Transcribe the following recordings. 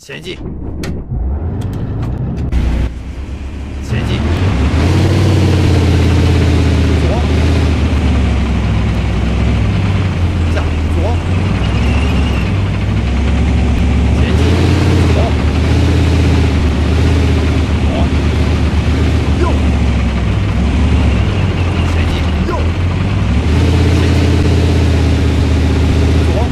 前进，前进，左，向左，前进，左，左，右，前进，右，前进，左。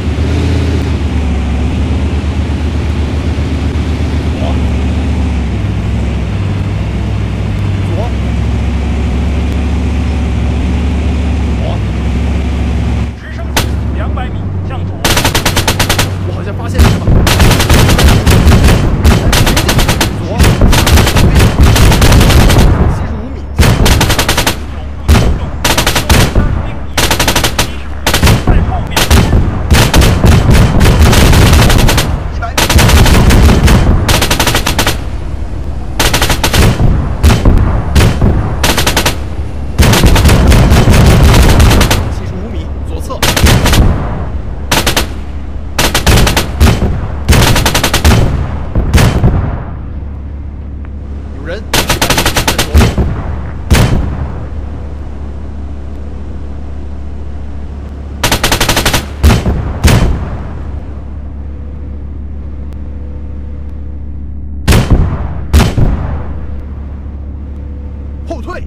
后退，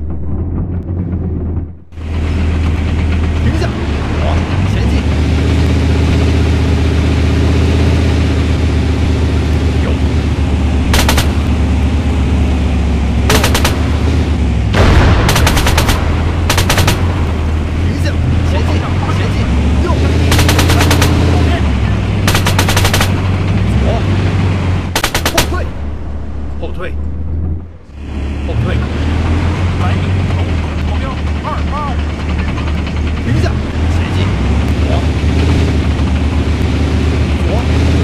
停下，往前进，右，停下，前进，前进，右，左，后退，后退，后退。 停下，前进，左，左，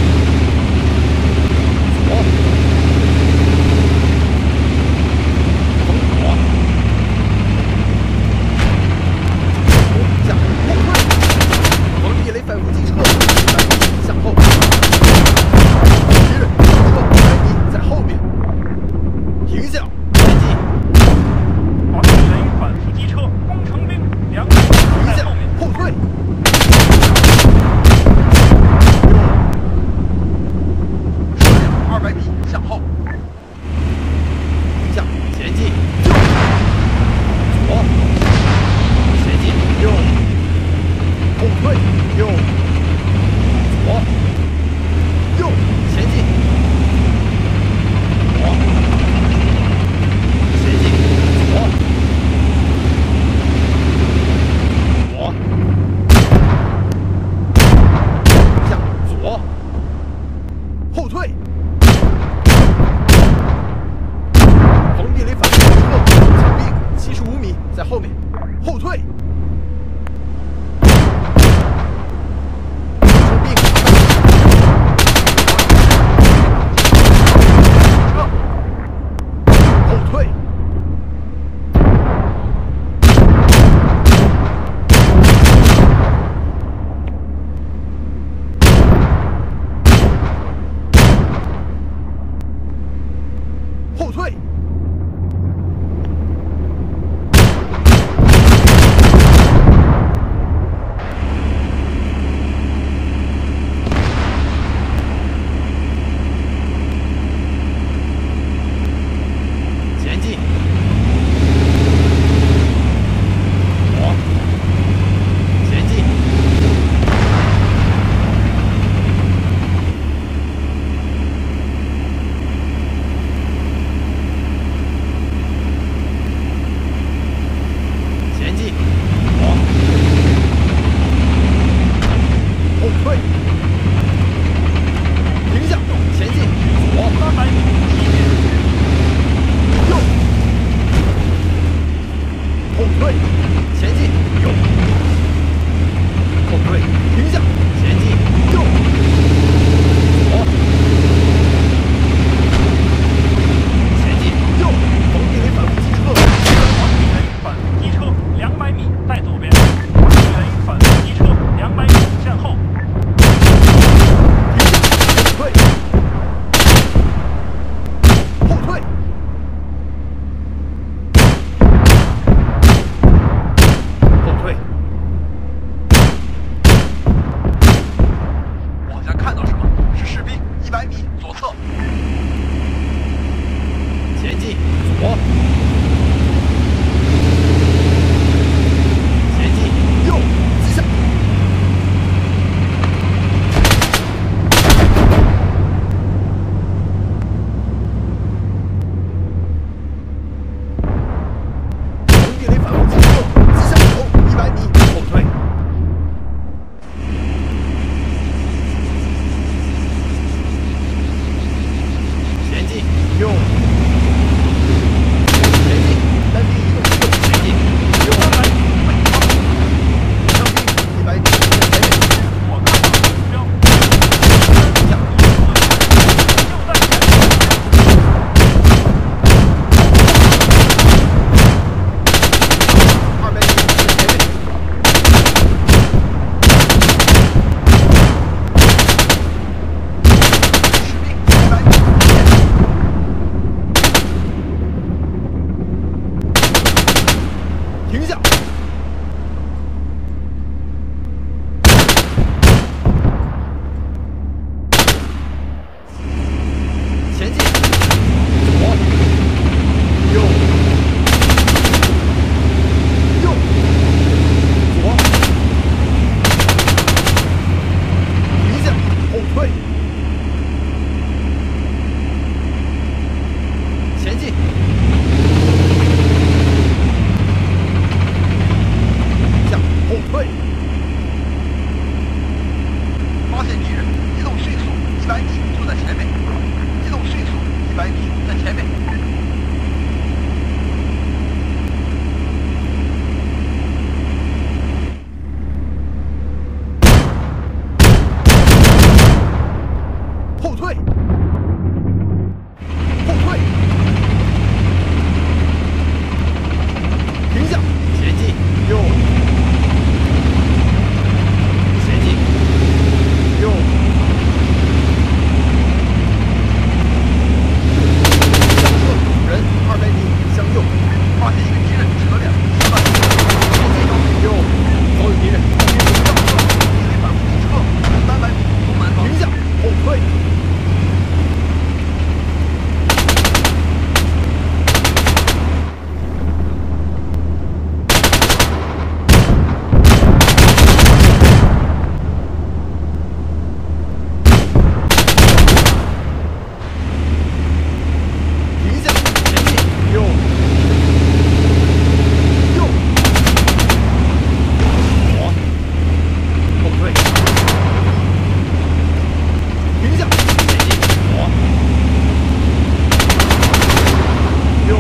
左，从左，向后退，往地雷反复击车，100米向后，敌人上车，100米在后面，停下，前进。 反复机车，工程兵200米在后面， 后退。射程200米向后。停下，前进，右，左，前进，右，后退，右，左，右，前进，左，前进，左。 左，向左，后退，逢地雷反击车，枪兵75米在后面，后退，枪兵，车，后退。 后退， 100米左侧。前进，左。前进，右，击上。从地雷反攻击之后，击向后100米，后退。前进，右。前进，单兵移动之后前进，右。枪兵100米，前面。 我看到目标。 下。 就在前面。 200米，前面。士兵100米，前面。停下。前进，左，右，右，左，停下，后退，前进，向后退，发现敌人，移动迅速，100米就在前面，移动迅速，100米在前面。后退，后退，停下，前进，右，前进，右，向侧，人200米向右，发现一个敌人车辆，100米，前进，右，所有敌人，进入向侧，地雷反攻击之后，300米东南方，停下，后退。停下，前进，右，右，左，后退，停下，前进，左，右，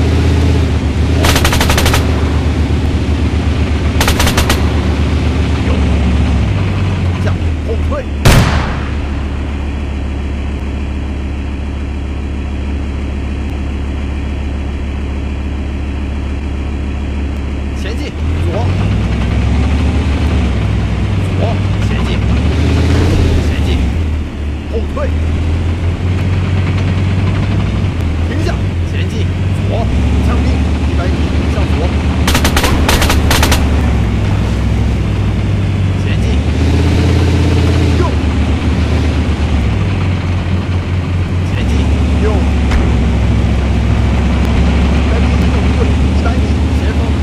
右，停下，后退。前进，左，左，前进，前进，后退，停下，前进，左，枪兵100米向左，前进，右，前进，右，单兵移动部队100米前方。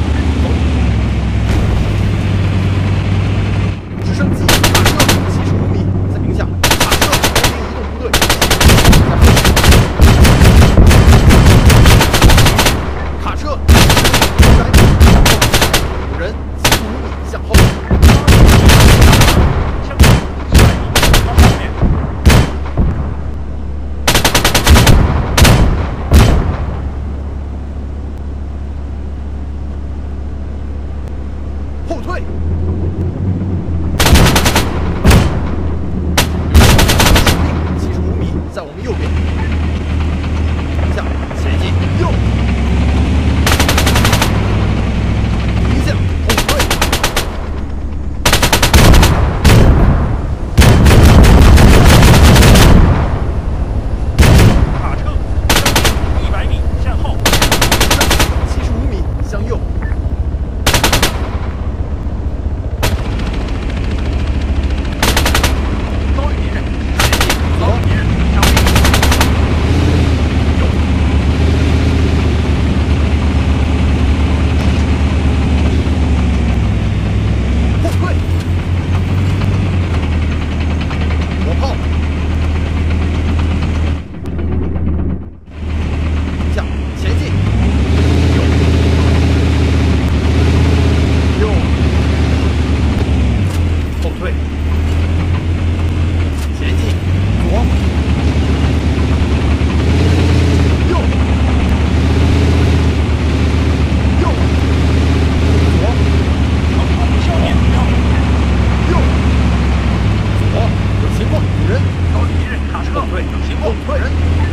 直升机卡车75米，在停下。卡车单兵移动部队，卡车100米向后，有人75米向后。 枪手100米往后面。 后退。75米，在我们右边。停下，前进，右。停下，后退。 卡车100米向后。 75米向右。遭遇敌人，前进，遭遇敌人。 退，等情况。 退。